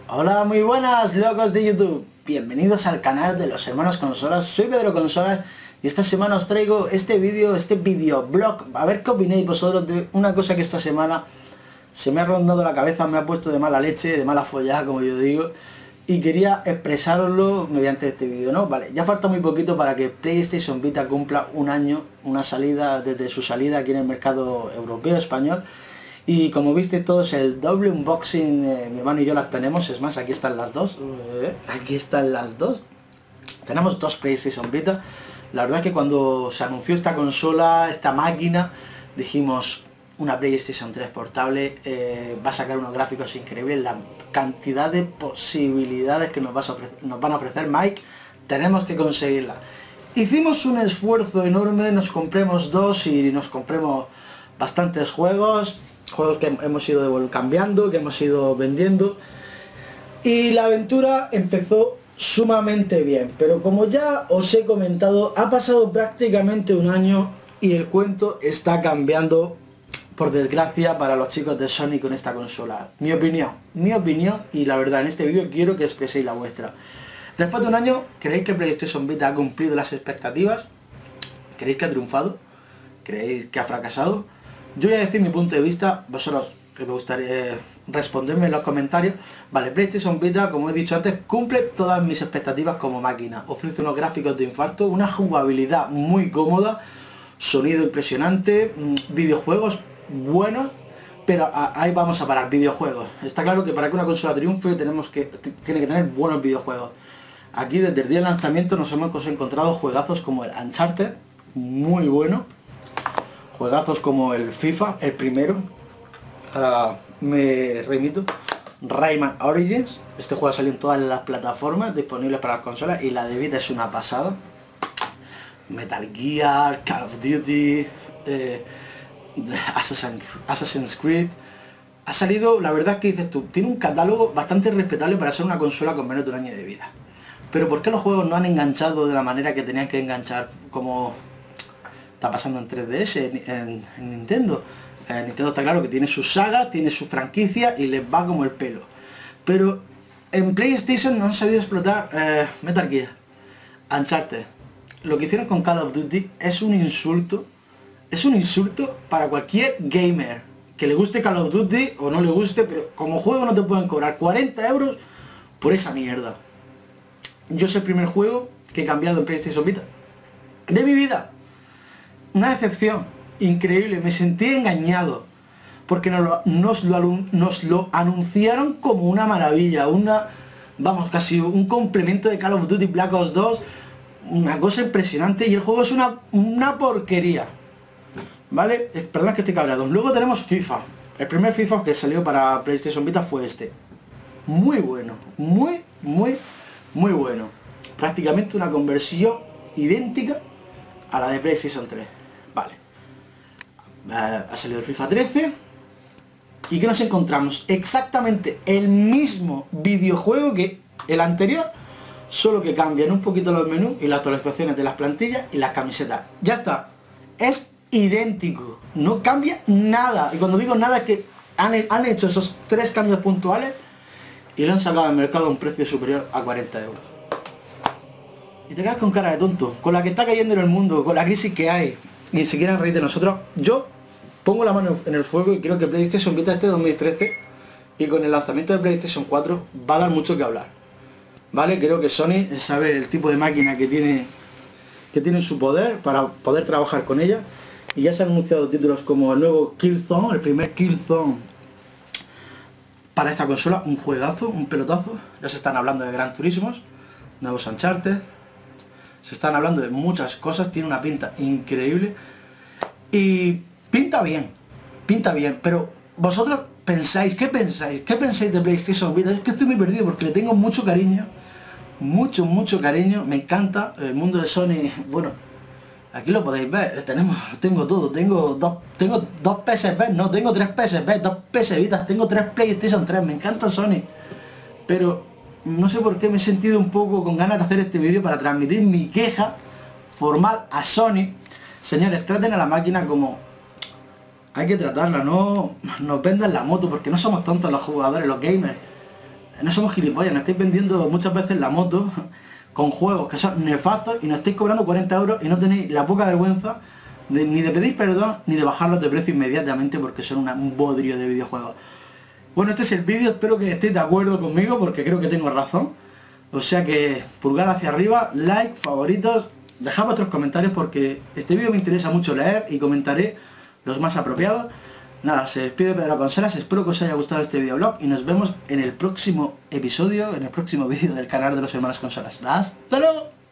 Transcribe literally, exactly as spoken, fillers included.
Hola, muy buenas, locos de YouTube. Bienvenidos al canal de los hermanos Consolas. Soy Pedro Consolas y esta semana os traigo este vídeo, este videoblog. A ver qué opinéis vosotros de una cosa que esta semana se me ha rondado la cabeza, me ha puesto de mala leche, de mala follada, como yo digo. Y quería expresaroslo mediante este vídeo, ¿no? Vale, ya falta muy poquito para que PlayStation Vita cumpla un año, una salida, desde su salida aquí en el mercado europeo, español. Y como visteis todos, el doble unboxing, eh, mi hermano y yo las tenemos, es más, aquí están las dos, eh, aquí están las dos. Tenemos dos PlayStation Vita. La verdad es que cuando se anunció esta consola, esta máquina, dijimos, una PlayStation tres portable, eh, va a sacar unos gráficos increíbles, la cantidad de posibilidades que nos, vas a ofrecer, nos van a ofrecer Mike, tenemos que conseguirla. Hicimos un esfuerzo enorme, nos compremos dos y nos compremos bastantes juegos, juegos que hemos ido cambiando, que hemos ido vendiendo, y la aventura empezó sumamente bien, pero como ya os he comentado, ha pasado prácticamente un año y el cuento está cambiando, por desgracia, para los chicos de Sony con esta consola. Mi opinión, mi opinión, y la verdad en este vídeo quiero que expreséis la vuestra. Después de un año, ¿creéis que PlayStation Vita ha cumplido las expectativas? ¿Creéis que ha triunfado? ¿Creéis que ha fracasado? Yo voy a decir mi punto de vista, vosotros que me gustaría responderme en los comentarios. Vale, PlayStation Vita, como he dicho antes, cumple todas mis expectativas como máquina. Ofrece unos gráficos de infarto, una jugabilidad muy cómoda, sonido impresionante, videojuegos buenos, pero ahí vamos a parar, videojuegos. Está claro que para que una consola triunfe tenemos que, tiene que tener buenos videojuegos. Aquí desde el día del lanzamiento nos hemos encontrado juegazos como el Uncharted, muy bueno. Juegazos como el FIFA, el primero, ahora me remito, Rayman Origins, este juego salió en todas las plataformas disponibles para las consolas y la de Vita es una pasada. Metal Gear, Call of Duty, eh, Assassin, Assassin's Creed, ha salido, la verdad es que dices tú, tiene un catálogo bastante respetable para ser una consola con menos de un año de vida. Pero ¿por qué los juegos no han enganchado de la manera que tenían que enganchar, como está pasando en tres D S, en, en, en Nintendo? Eh, Nintendo está claro que tiene su saga, tiene su franquicia y les va como el pelo. Pero en PlayStation no han sabido explotar eh, Metal Gear, Uncharted. Lo que hicieron con Call of Duty es un insulto, es un insulto para cualquier gamer, que le guste Call of Duty o no le guste, pero como juego no te pueden cobrar cuarenta euros por esa mierda. Yo es el primer juego que he cambiado en PlayStation Vita de mi vida. Una decepción increíble, me sentí engañado, porque nos lo, nos, lo, nos lo anunciaron como una maravilla, una, vamos, casi un complemento de Call of Duty Black Ops dos, una cosa impresionante, y el juego es una, una porquería, ¿vale? Eh, perdón que estoy cabreado. Luego tenemos FIFA, el primer FIFA que salió para PlayStation Vita fue este, muy bueno, muy, muy, muy bueno, prácticamente una conversión idéntica a la de PlayStation tres. Vale, ha salido el FIFA trece. ¿Y qué nos encontramos? Exactamente el mismo videojuego que el anterior, solo que cambian un poquito los menús y las actualizaciones de las plantillas y las camisetas. Ya está, es idéntico, no cambia nada. Y cuando digo nada es que han, han hecho esos tres cambios puntuales y lo han sacado al mercado a un precio superior a cuarenta euros. Y te quedas con cara de tonto, con la que está cayendo en el mundo, con la crisis que hay, y se quieren reír de nosotros. Yo pongo la mano en el fuego y creo que PlayStation Vita este dos mil trece, y con el lanzamiento de PlayStation cuatro va a dar mucho que hablar, ¿vale? Creo que Sony sabe el tipo de máquina que tiene, que tiene en su poder para poder trabajar con ella, y ya se han anunciado títulos como el nuevo Killzone, el primer Killzone para esta consola, un juegazo, un pelotazo. Ya se están hablando de Gran Turismos, nuevos Uncharted, se están hablando de muchas cosas, tiene una pinta increíble y pinta bien, pinta bien, pero vosotros pensáis, ¿qué pensáis? ¿Qué pensáis de PlayStation Vita? Es que estoy muy perdido porque le tengo mucho cariño, mucho, mucho cariño, me encanta el mundo de Sony. Bueno, aquí lo podéis ver, tenemos, tengo todo, tengo dos, tengo dos P S P, no, tengo tres P S P, dos P S Vita, tengo tres PlayStation tres, me encanta Sony, pero no sé por qué me he sentido un poco con ganas de hacer este vídeo para transmitir mi queja formal a Sony. Señores, traten a la máquina como hay que tratarla, no nos vendan la moto, porque no somos tontos los jugadores, los gamers. no somos gilipollas, nos estáis vendiendo muchas veces la moto con juegos que son nefastos y nos estáis cobrando cuarenta euros y no tenéis la poca vergüenza de, ni de pedir perdón ni de bajarlos de precio inmediatamente porque son una, un bodrio de videojuegos. Bueno, este es el vídeo, espero que estéis de acuerdo conmigo porque creo que tengo razón. O sea que pulgar hacia arriba, like, favoritos, dejad vuestros comentarios porque este vídeo me interesa mucho leer y comentaré los más apropiados. Nada, se despide Pedro Consolas, espero que os haya gustado este videoblog y nos vemos en el próximo episodio, en el próximo vídeo del canal de los hermanos Consolas. ¡Hasta luego!